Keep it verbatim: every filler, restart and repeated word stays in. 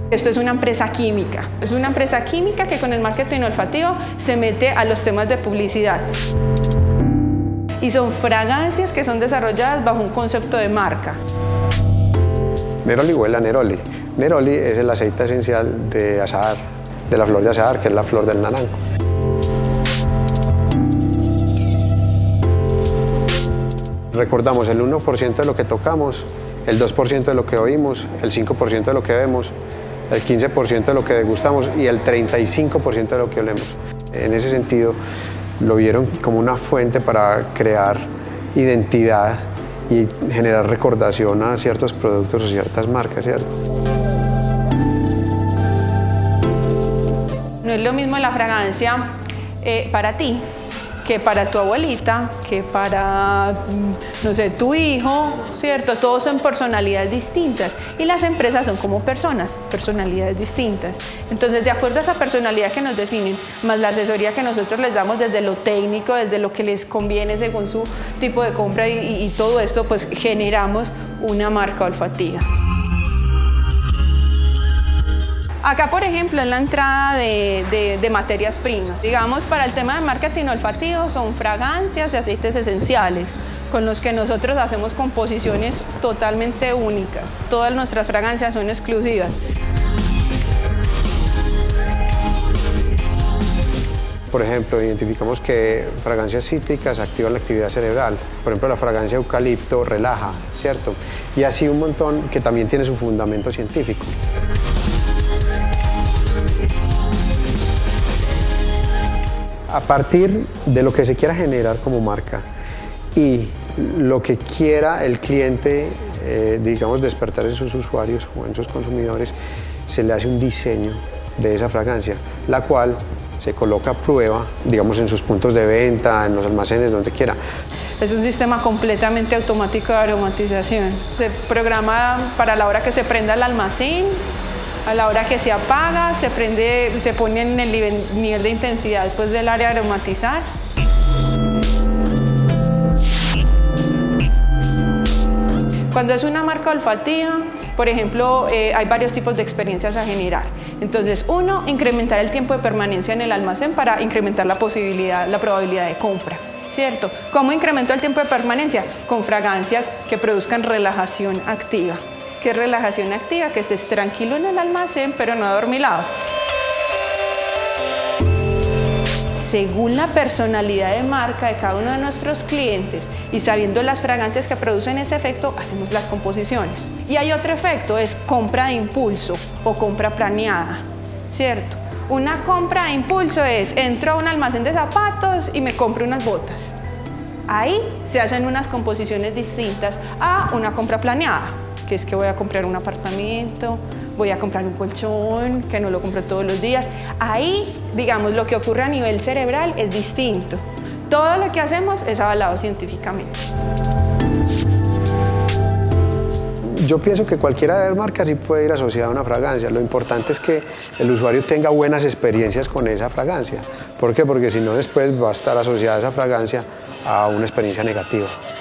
Esto es una empresa química, es una empresa química que con el marketing olfativo se mete a los temas de publicidad. Y son fragancias que son desarrolladas bajo un concepto de marca. Neroli huele a neroli. Neroli es el aceite esencial de azahar, de la flor de azahar, que es la flor del naranjo. Recordamos el uno por ciento de lo que tocamos, el dos por ciento de lo que oímos, el cinco por ciento de lo que vemos, el quince por ciento de lo que degustamos y el treinta y cinco por ciento de lo que olemos. En ese sentido, lo vieron como una fuente para crear identidad y generar recordación a ciertos productos o ciertas marcas, ¿cierto? No es lo mismo la fragancia eh, para ti que para tu abuelita, que para, no sé, tu hijo, ¿cierto? Todos son personalidades distintas y las empresas son como personas, personalidades distintas. Entonces, de acuerdo a esa personalidad que nos definen, más la asesoría que nosotros les damos desde lo técnico, desde lo que les conviene según su tipo de compra y, y, y todo esto, pues generamos una marca olfativa. Acá, por ejemplo, es la entrada de, de, de materias primas. Digamos, para el tema de marketing olfativo son fragancias y aceites esenciales con los que nosotros hacemos composiciones totalmente únicas. Todas nuestras fragancias son exclusivas. Por ejemplo, identificamos que fragancias cítricas activan la actividad cerebral. Por ejemplo, la fragancia eucalipto relaja, ¿cierto? Y así un montón que también tiene su fundamento científico. A partir de lo que se quiera generar como marca y lo que quiera el cliente, eh, digamos, despertar en sus usuarios o en sus consumidores, se le hace un diseño de esa fragancia, la cual se coloca a prueba, digamos, en sus puntos de venta, en los almacenes, donde quiera. Es un sistema completamente automático de aromatización. Se programa para la hora que se prenda el almacén, a la hora que se apaga, se prende, se pone en el nivel, nivel de intensidad pues, del área a aromatizar. Cuando es una marca olfativa, por ejemplo, eh, hay varios tipos de experiencias a generar. Entonces, uno, incrementar el tiempo de permanencia en el almacén para incrementar la posibilidad, la probabilidad de compra, ¿cierto? ¿Cómo incremento el tiempo de permanencia? Con fragancias que produzcan relajación activa. ¿Qué es relajación activa? Que estés tranquilo en el almacén, pero no adormilado. Según la personalidad de marca de cada uno de nuestros clientes y sabiendo las fragancias que producen ese efecto, hacemos las composiciones. Y hay otro efecto, es compra de impulso o compra planeada, ¿cierto? Una compra de impulso es, entro a un almacén de zapatos y me compro unas botas. Ahí se hacen unas composiciones distintas a una compra planeada, que es que voy a comprar un apartamento, voy a comprar un colchón, que no lo compro todos los días. Ahí, digamos, lo que ocurre a nivel cerebral es distinto. Todo lo que hacemos es avalado científicamente. Yo pienso que cualquiera de las marcas sí puede ir asociada a una fragancia. Lo importante es que el usuario tenga buenas experiencias con esa fragancia. ¿Por qué? Porque si no, después va a estar asociada esa fragancia a una experiencia negativa.